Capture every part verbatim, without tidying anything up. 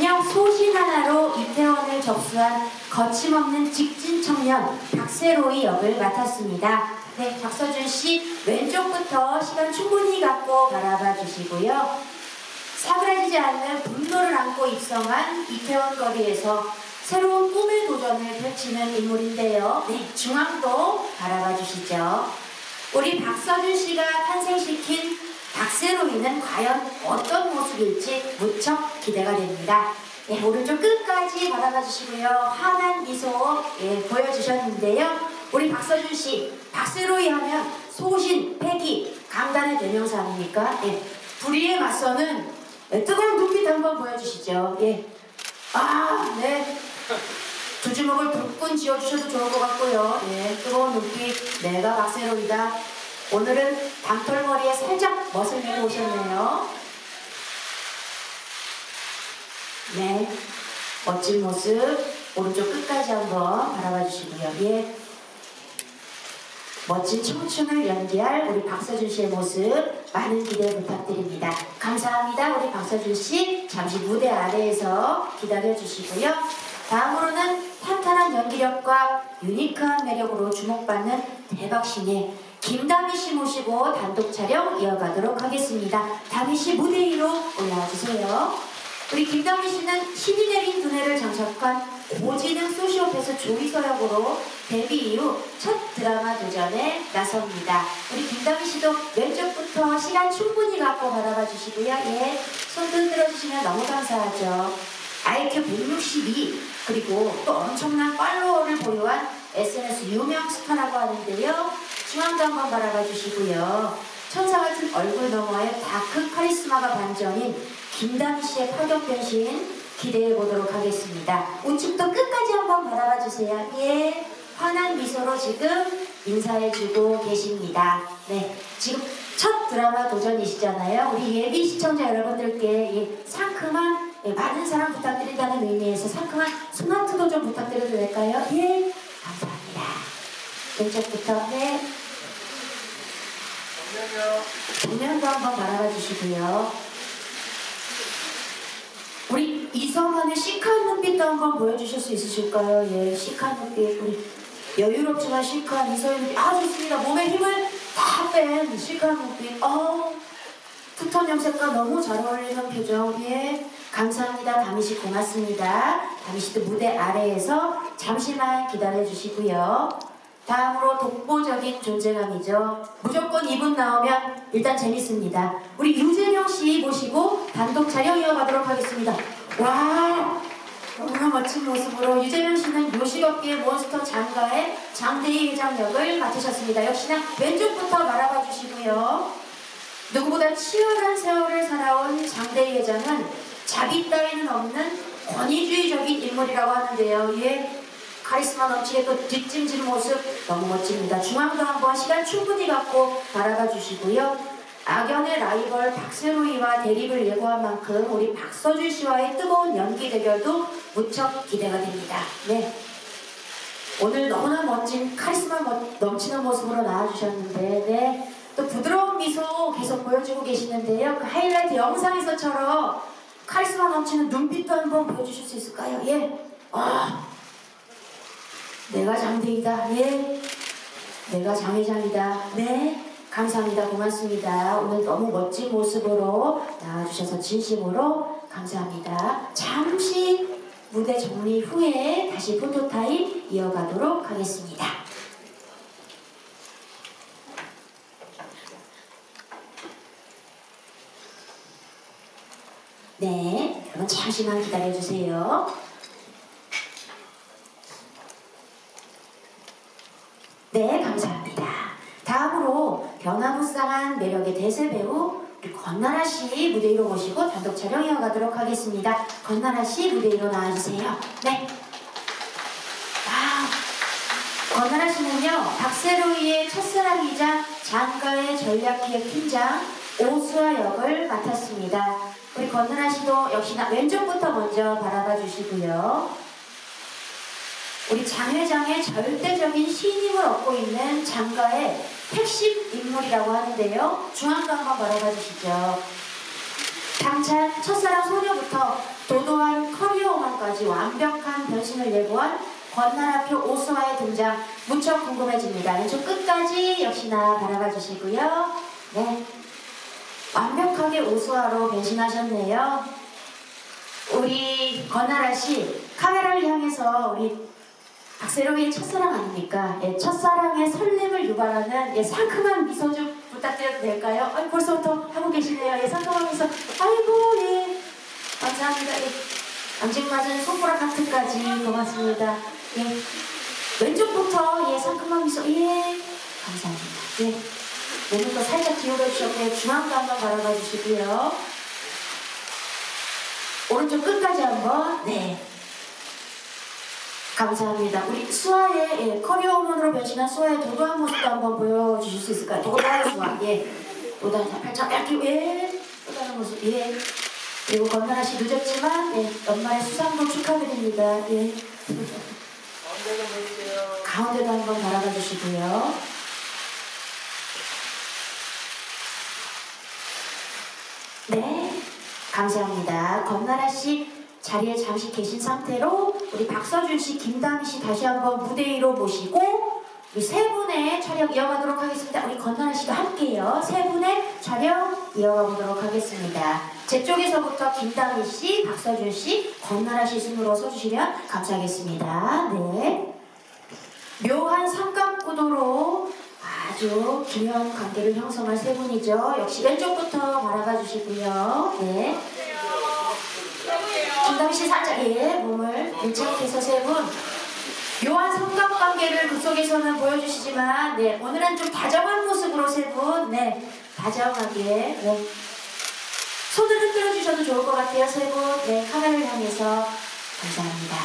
단역 소신 하나로 이태원을 접수한 거침없는 직진 청년 박세로이 역을 맡았습니다. 네, 박서준 씨 왼쪽부터 시간 충분히 갖고 바라봐 주시고요. 사그라지지 않는 분노를 안고 입성한 이태원 거리에서 새로운 꿈의 도전을 펼치는 인물인데요. 네, 중앙도 바라봐 주시죠. 우리 박서준 씨가 탄생시킨 박세로이는 과연 어떤 모습일지 무척 기대가 됩니다. 네, 오른쪽 끝까지 바라봐 주시고요. 환한 미소 예, 보여주셨는데요. 우리 박서준 씨, 박세로이 하면 소신, 패기, 강단의 대명사 아닙니까? 예, 불의에 맞서는 예, 뜨거운 눈빛 한번 보여주시죠. 예. 아, 네. 두 주먹을 불끈 쥐어주셔도 좋을 것 같고요. 예, 뜨거운 눈빛, 내가 박세로이다. 오늘은 담털머리에 살짝 멋을 내고 오셨네요. 네, 멋진 모습 오른쪽 끝까지 한번 바라봐 주시고요. 예, 멋진 청춘을 연기할 우리 박서준 씨의 모습 많은 기대 부탁드립니다. 감사합니다. 우리 박서준 씨 잠시 무대 아래에서 기다려 주시고요. 다음으로는 탄탄한 연기력과 유니크한 매력으로 주목받는 대박신의 김다미 씨 모시고 단독 촬영 이어가도록 하겠습니다. 다미 씨 무대 위로 올라와 주세요. 우리 김다미 씨는 신이 내린 두뇌를 장착한 고지능 소시오패스 조이서 역으로 데뷔 이후 첫 드라마 도전에 나섭니다. 우리 김다미 씨도 왼쪽부터 시간 충분히 갖고 바라봐 주시고요. 예, 손 흔들어 주시면 너무 감사하죠. 아이큐 백육십이 그리고 또 엄청난 팔로워를 보유한 에스엔에스 유명 스타라고 하는데요. 중앙도 한번 바라봐 주시고요. 천사 같은 얼굴 너머에 다크 카리스마가 반전인 김다미 씨의 파격 변신 기대해 보도록 하겠습니다. 우측도 끝까지 한번 바라봐 주세요. 예, 환한 미소로 지금 인사해 주고 계십니다. 네, 지금 첫 드라마 도전이시잖아요. 우리 예비 시청자 여러분들께 예, 상큼한 예, 많은 사랑 부탁드린다는 의미에서 상큼한 소나트도 좀 부탁드려도 될까요? 예, 감사합니다. 왼쪽부터 네. 정면도 한번 바라봐 주시고요. 우리 이성환의 시크한 눈빛도 한번 보여주실 수 있으실까요? 예, 시크한 눈빛. 우리 여유롭지만 시크한 이성의 눈빛. 아, 좋습니다. 몸에 힘을 다 뺀 시크한 눈빛. 어, 툭톤 염색과 너무 잘 어울리는 표정. 예, 감사합니다. 다미씨 고맙습니다. 다미씨도 무대 아래에서 잠시만 기다려 주시고요. 다음으로 독보적인 존재감이죠. 무조건 이분 나오면 일단 재밌습니다. 우리 유재명 씨 모시고 단독 촬영 이어가도록 하겠습니다. 와, 너무나 멋진 모습으로 유재명 씨는 요식업계의 몬스터 장가의 장대희 회장 역을 맡으셨습니다. 역시나 왼쪽부터 바라봐 주시고요. 누구보다 치열한 세월을 살아온 장대희 회장은 자비 따위는 없는 권위주의적인 인물이라고 하는데요. 예. 카리스마 넘치게 또 뒷짐지는 모습 너무 멋집니다. 중앙도 한번 시간 충분히 갖고 바라봐 주시고요. 악연의 라이벌 박세로이와 대립을 예고한 만큼 우리 박서준 씨와의 뜨거운 연기 대결도 무척 기대가 됩니다. 네, 오늘 너무나 멋진 카리스마 넘치는 모습으로 나와주셨는데 네, 또 부드러운 미소 계속 보여주고 계시는데요. 그 하이라이트 영상에서처럼 카리스마 넘치는 눈빛도 한번 보여주실 수 있을까요? 예, 아. 내가 장대이다. 예, 내가 장회장이다. 네, 감사합니다. 고맙습니다. 오늘 너무 멋진 모습으로 나와주셔서 진심으로 감사합니다. 잠시 무대 정리 후에 다시 포토타임 이어가도록 하겠습니다. 네, 여러분 잠시만 기다려주세요. 네, 감사합니다. 다음으로 변화무쌍한 매력의 대세배우 우리 권나라 씨 무대 위로 모시고 단독 촬영 이어가도록 하겠습니다. 권나라 씨 무대 위로 나와주세요. 네. 와, 권나라 씨는요, 박세로이의 첫사랑이자 장가의 전략기획 팀장 오수아 역을 맡았습니다. 우리 권나라 씨도 역시나 왼쪽부터 먼저 바라봐 주시고요. 우리 장 회장의 절대적인 신임을 얻고 있는 장가의 핵심 인물이라고 하는데요. 중앙도 한번 바라봐 주시죠. 당찬 첫사랑 소녀부터 도도한 커리어우먼까지 완벽한 변신을 예고한 권나라표 오수아의 등장 무척 궁금해집니다. 왼쪽 끝까지 역시나 바라봐 주시고요. 네, 완벽하게 오수아로 변신하셨네요. 우리 권나라씨 카메라를 향해서 우리 박세롬이의 첫사랑 아닙니까? 예, 첫사랑의 설렘을 유발하는 예, 상큼한 미소 좀 부탁드려도 될까요? 아이, 벌써부터 하고 계시네요. 예, 상큼한 미소. 아이고, 예. 감사합니다. 예. 앙증맞은 손가락 하트까지 고맙습니다. 예. 왼쪽부터 예, 상큼한 미소. 예. 감사합니다. 예. 몸을 더 살짝 기울여 주셨고요. 중앙도 한번 바라봐 주시고요. 오른쪽 끝까지 한번. 네. 감사합니다. 우리 수아의 예, 커리어우먼으로 변신한 수아의 도도한 모습도 한번 보여주실 수 있을까요? 도도한 수아, 예. 도도한 팔짱 얇게, 예. 도도한 모습, 예. 그리고 권나라씨 늦었지만, 예. 연말에 수상도 축하드립니다, 예. 가운데도 보이세요. 가운데도 한번 바라봐 주시고요. 네. 감사합니다. 권나라씨 자리에 잠시 계신 상태로 우리 박서준씨, 김다미씨 다시 한번 무대 위로 모시고 우리 세 분의 촬영 이어가도록 하겠습니다. 우리 권나라씨도 함께요. 세 분의 촬영 이어가 보도록 하겠습니다. 제 쪽에서부터 김다미씨, 박서준씨, 권나라씨 순으로 서주시면 감사하겠습니다. 네. 묘한 삼각구도로 아주 기묘한 관계를 형성할 세 분이죠. 역시 왼쪽부터 바라봐 주시고요. 네. 김다미씨 살짝 예, 몸을 밀착 해서 세 분 묘한 삼각관계를 그 속에서는 보여주시지만 네, 오늘은 좀 다정한 모습으로 세 분 네, 다정하게 네. 손을 흔들어 주셔도 좋을 것 같아요. 세 분 네, 카메라를 향해서 감사합니다.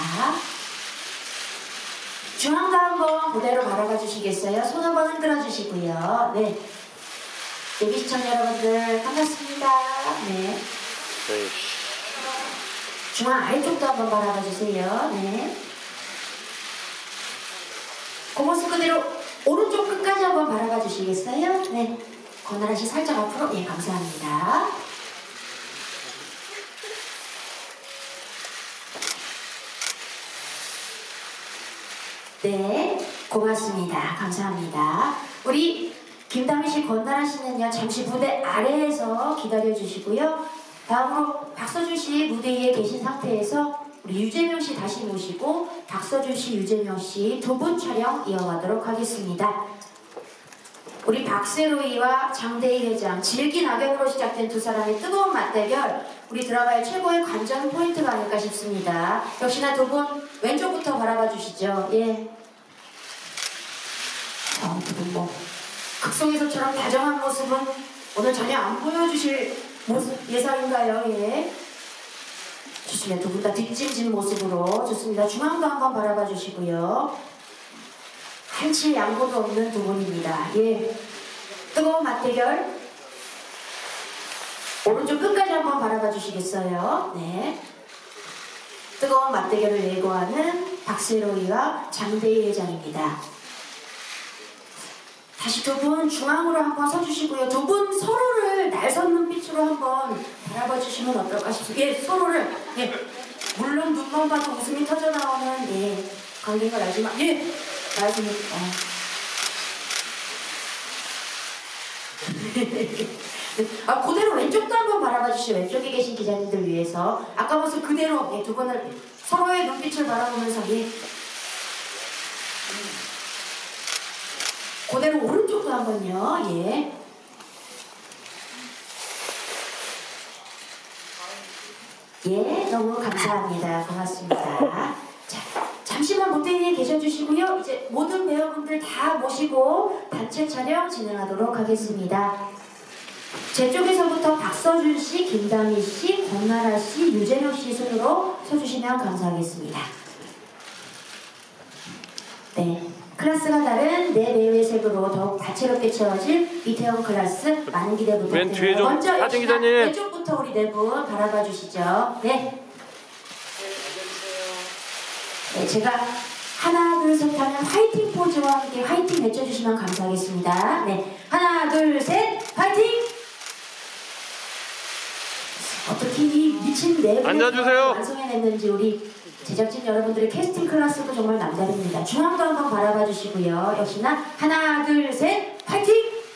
중앙도 한번 그대로 바라봐 주시겠어요? 손 한번 흔들어 주시고요. 네. 예비 시청자 여러분들 반갑습니다. 네. 중앙 아래쪽도 한번 바라봐 주세요. 네. 그 모습 그대로 오른쪽 끝까지 한번 바라봐 주시겠어요? 네. 권나라씨 살짝 앞으로. 예, 감사합니다. 네, 고맙습니다. 감사합니다. 우리 김다미씨, 권나라씨는요 잠시 무대 아래에서 기다려 주시고요. 다음으로 박서준씨 무대 위에 계신 상태에서 우리 유재명씨 다시 모시고 박서준씨, 유재명씨 두 분 촬영 이어가도록 하겠습니다. 우리 박세로이와 장대희 회장, 질긴 악역으로 시작된 두 사람의 뜨거운 맞대결, 우리 드라마의 최고의 관전 포인트가 아닐까 싶습니다. 역시나 두 분 왼쪽부터 바라봐 주시죠. 예. 어, 두 분 뭐 극성에서처럼 다정한 모습은 오늘 전혀 안 보여주실 모습 예상인가요? 예. 좋습니다. 두 분 다 뒷짐진 모습으로 좋습니다. 중앙도 한번 바라봐 주시고요. 한치 양보도 없는 두 분입니다. 예. 뜨거운 맞대결. 오른쪽 끝까지 한번 바라봐 주시겠어요? 네. 뜨거운 맞대결을 예고하는 박세로이와 장대희 회장입니다. 다시 두 분 중앙으로 한번 서주시고요. 두 분 서로를 날선 눈빛으로 한번 바라봐 주시면 어떨까 싶습니다. 예, 서로를. 예. 물론 눈만 봐도 웃음이 터져 나오는 예, 관계인 걸 알지만 예, 날선 눈. 어. 아, 그대로 왼쪽도 한번 바라봐 주시죠. 왼쪽에 계신 기자님들 위해서 아까 모습 그대로 예, 두 분을 서로의 눈빛을 바라보면서 예. 그대로 오른쪽도 한번요. 예. 예, 너무 감사합니다. 고맙습니다. 자, 잠시만 무대 위에 계셔주시고요. 이제 모든 배우분들 다 모시고 단체 촬영 진행하도록 하겠습니다. 제 쪽에서부터 박서준 씨, 김다미 씨, 권나라 씨, 유재명 씨 순으로 서주시면 감사하겠습니다. 네. 클래스가 다른 네 배우의 색으로 더욱 다채롭게 채워질 이태원 클래스 많은 기대 부탁드립니다. 먼저 사진 기자님 왼쪽부터 우리 네 분 바라봐 주시죠. 네. 네, 제가 하나 둘 셋 하면 화이팅 포즈와 함께 화이팅 외쳐주시면 감사하겠습니다. 네, 하나 둘 셋 화이팅! 어떻게 이 사십네 분 앉아주세요. 완성해냈는지 우리 제작진 여러분들의 캐스팅 클래스도 정말 남다릅니다. 중앙도 한번 바라봐 주시고요. 역시나 하나 둘 셋 파이팅!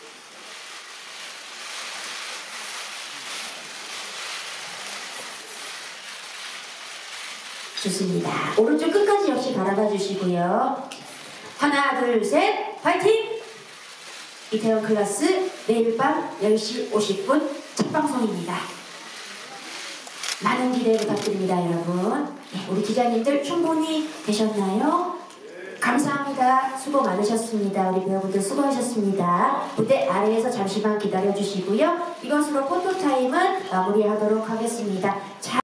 좋습니다. 오른쪽 끝까지 역시 바라봐 주시고요. 하나 둘 셋 파이팅! 이태원 클래스 내일 밤 열 시 오십 분 첫 방송입니다. 많은 기대 부탁드립니다, 여러분. 네, 우리 기자님들 충분히 되셨나요? 감사합니다. 수고 많으셨습니다. 우리 배우분들 수고하셨습니다. 무대 아래에서 잠시만 기다려 주시고요. 이것으로 포토타임은 마무리하도록 하겠습니다. 자,